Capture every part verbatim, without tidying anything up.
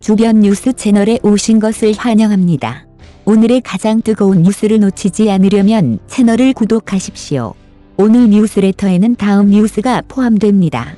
주변 뉴스 채널에 오신 것을 환영합니다. 오늘의 가장 뜨거운 뉴스를 놓치지 않으려면 채널을 구독하십시오. 오늘 뉴스레터에는 다음 뉴스가 포함됩니다.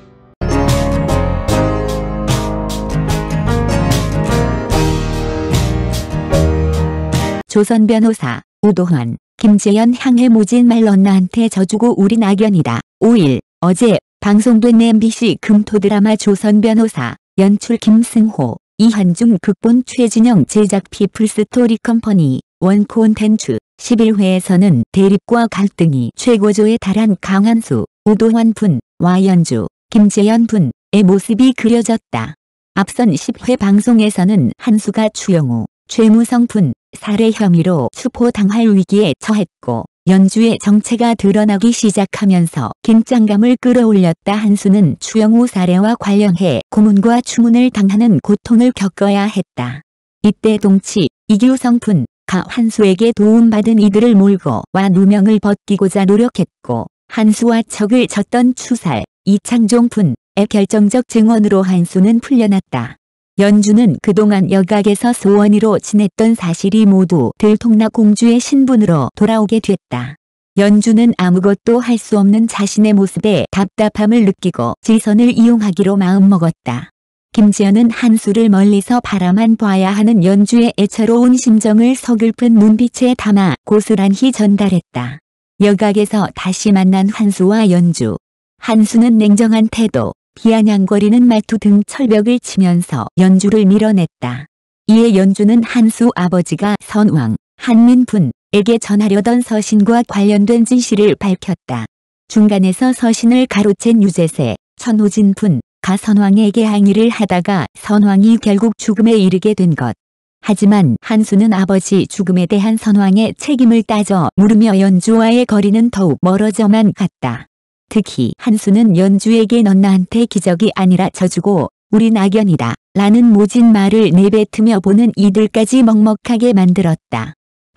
조선 변호사 우도환, 김재현 향해 모진 말 넌나한테 져주고 우리 낙연이다. 오 일 어제 방송된 엠비씨 금토 드라마 조선 변호사, 연출 김승호, 이한중 극본 최진영 제작 피플스토리 컴퍼니 원 콘텐츠 십일 회에서는 대립과 갈등이 최고조에 달한 강한수, 우도환 분와 연주, 김재현 분의 모습이 그려졌다. 앞선 십 회 방송에서는 한수가 추영우, 최무성 분 살해 혐의로 추포당할 위기에 처했고 연주의 정체가 드러나기 시작하면서 긴장감을 끌어올렸다. 한수는 추영우 살해와 관련해 고문과 추문을 당하는 고통을 겪어야 했다. 이때 동치, 이규성 분가 한수에게 도움받은 이들을 몰고 와 누명을 벗기고자 노력했고 한수와 척을 졌던 추살, 이창종 분의 결정적 증언으로 한수는 풀려났다. 연주는 그동안 여각에서 소원이로 지냈던 사실이 모두 들통나 공주의 신분으로 돌아오게 됐다. 연주는 아무것도 할 수 없는 자신의 모습에 답답함을 느끼고 지선을 이용하기로 마음먹었다. 김재현은 한수를 멀리서 바라만 봐야 하는 연주의 애처로운 심정을 서글픈 눈빛에 담아 고스란히 전달했다. 여각에서 다시 만난 한수와 연주. 한수는 냉정한 태도, 비아냥거리는 말투 등 철벽을 치면서 연주를 밀어냈다. 이에 연주는 한수 아버지가 선왕, 한민 분에게 전하려던 서신과 관련된 진실을 밝혔다. 중간에서 서신을 가로챈 유재세, 천호진 분가 선왕에게 항의를 하다가 선왕이 결국 죽음에 이르게 된 것. 하지만 한수는 아버지 죽음에 대한 선왕의 책임을 따져 물으며 연주와의 거리는 더욱 멀어져만 갔다. 특히 한수는 연주에게 넌 나한테 기적이 아니라 져주고 우리 낙연이다 라는 모진 말을 내뱉으며 보는 이들까지 먹먹하게 만들었다.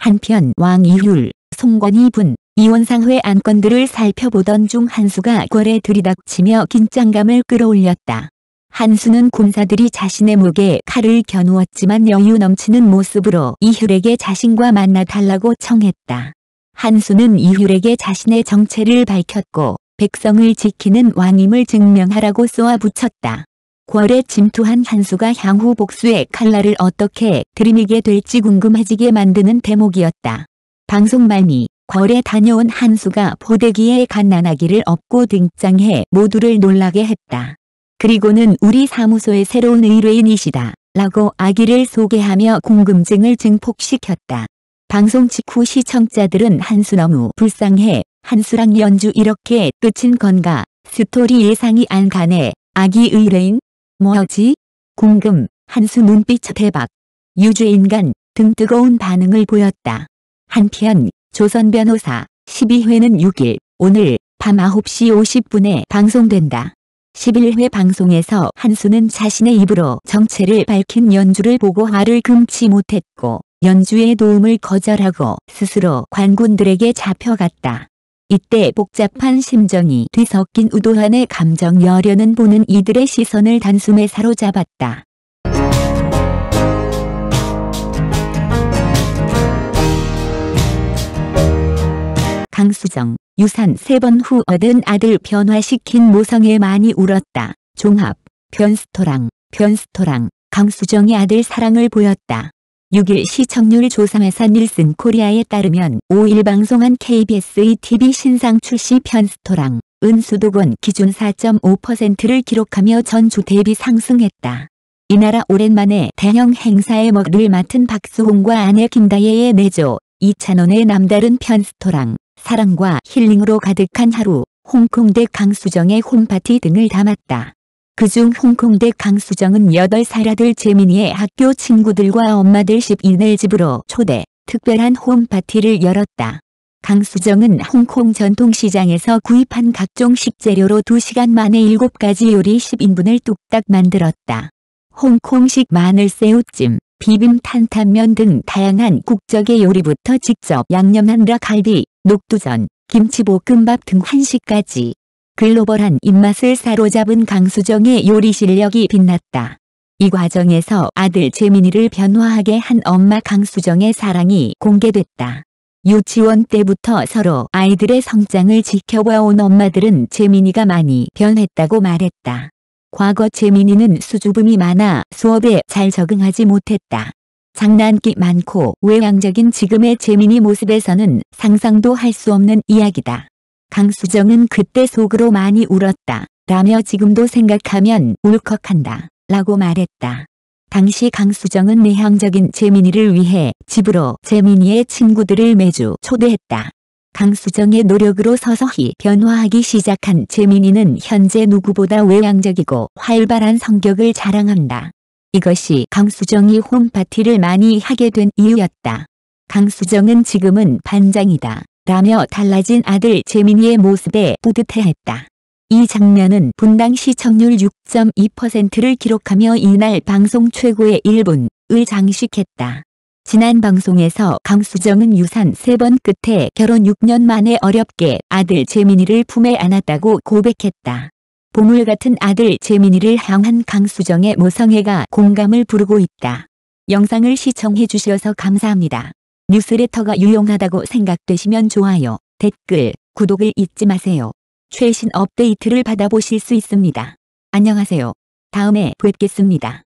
한편 왕이율, 송건희 분, 이원상회 안건들을 살펴보던 중 한수가 궐에 들이닥치며 긴장감을 끌어올렸다. 한수는 군사들이 자신의 목에 칼을 겨누었지만 여유 넘치는 모습으로 이율에게 자신과 만나달라고 청했다. 한수는 이율에게 자신의 정체를 밝혔고 백성을 지키는 왕임을 증명하라고 쏘아붙였다. 궐에 침투한 한수가 향후 복수의 칼날을 어떻게 들이미게 될지 궁금해지게 만드는 대목이었다. 방송 말미, 궐에 다녀온 한수가 포대기에 갓난아기를 업고 등장해 모두를 놀라게 했다. 그리고는 우리 사무소의 새로운 의뢰인이시다 라고 아기를 소개하며 궁금증을 증폭시켰다. 방송 직후 시청자들은 한수 너무 불쌍해, 한수랑 연주 이렇게 끝인 건가, 스토리 예상이 안 가네, 아기 의뢰인? 뭐지? 궁금, 한수 눈빛 대박, 유죄인간 등 뜨거운 반응을 보였다. 한편 조선 변호사 십이 회는 육 일 오늘 밤 아홉 시 오십 분에 방송된다. 십일 회 방송에서 한수는 자신의 입으로 정체를 밝힌 연주를 보고 화를 금치 못했고 연주의 도움을 거절하고 스스로 관군들에게 잡혀갔다. 이때 복잡한 심정이 뒤섞인 우도환의 감정 여려는 보는 이들의 시선을 단숨에 사로잡았다. 강수정, 유산 세 번 후 얻은 아들 변화시킨 모성애 많이 울었다. 종합, 변스토랑, 변스토랑, 강수정의 아들 사랑을 보였다. 육 일 시청률 조사회사 닐슨 코리아에 따르면 오 일 방송한 케이비에스 이티비 신상 출시 편스토랑, 은 수도권 기준 사 점 오 퍼센트를 기록하며 전주 대비 상승했다. 이나라 오랜만에 대형 행사의 먹을 맡은 박수홍과 아내 김다예의 내조, 이찬원의 남다른 편스토랑, 사랑과 힐링으로 가득한 하루, 홍콩대 강수정의 홈파티 등을 담았다. 그중 홍콩대 강수정은 여덟 살 아들 재민이의 학교 친구들과 엄마들 십 인을 집으로 초대, 특별한 홈파티를 열었다. 강수정은 홍콩 전통시장에서 구입한 각종 식재료로 두 시간 만에 일곱 가지 요리 십 인분을 뚝딱 만들었다. 홍콩식 마늘새우찜, 비빔 탄탄면 등 다양한 국적의 요리부터 직접 양념한 닭갈비, 녹두전, 김치볶음밥 등 한식까지 글로벌한 입맛을 사로잡은 강수정의 요리 실력이 빛났다. 이 과정에서 아들 재민이를 변화하게 한 엄마 강수정의 사랑이 공개됐다. 유치원 때부터 서로 아이들의 성장을 지켜봐온 엄마들은 재민이가 많이 변했다고 말했다. 과거 재민이는 수줍음이 많아 수업에 잘 적응하지 못했다. 장난기 많고 외향적인 지금의 재민이 모습에서는 상상도 할 수 없는 이야기다. 강수정은 그때 속으로 많이 울었다. 라며 지금도 생각하면 울컥한다. 라고 말했다. 당시 강수정은 내향적인 재민이를 위해 집으로 재민이의 친구들을 매주 초대했다. 강수정의 노력으로 서서히 변화하기 시작한 재민이는 현재 누구보다 외향적이고 활발한 성격을 자랑한다. 이것이 강수정이 홈파티를 많이 하게 된 이유였다. 강수정은 지금은 반장이다. 라며 달라진 아들 재민이의 모습에 뿌듯해했다. 이 장면은 분당 시청률 육 점 이 퍼센트를 기록하며 이날 방송 최고의 일 분을 장식했다. 지난 방송에서 강수정은 유산 세 번 끝에 결혼 육 년 만에 어렵게 아들 재민이를 품에 안았다고 고백했다. 보물 같은 아들 재민이를 향한 강수정의 모성애가 공감을 부르고 있다. 영상을 시청해 주셔서 감사합니다. 뉴스레터가 유용하다고 생각되시면 좋아요, 댓글, 구독을 잊지 마세요. 최신 업데이트를 받아보실 수 있습니다. 안녕하세요. 다음에 뵙겠습니다.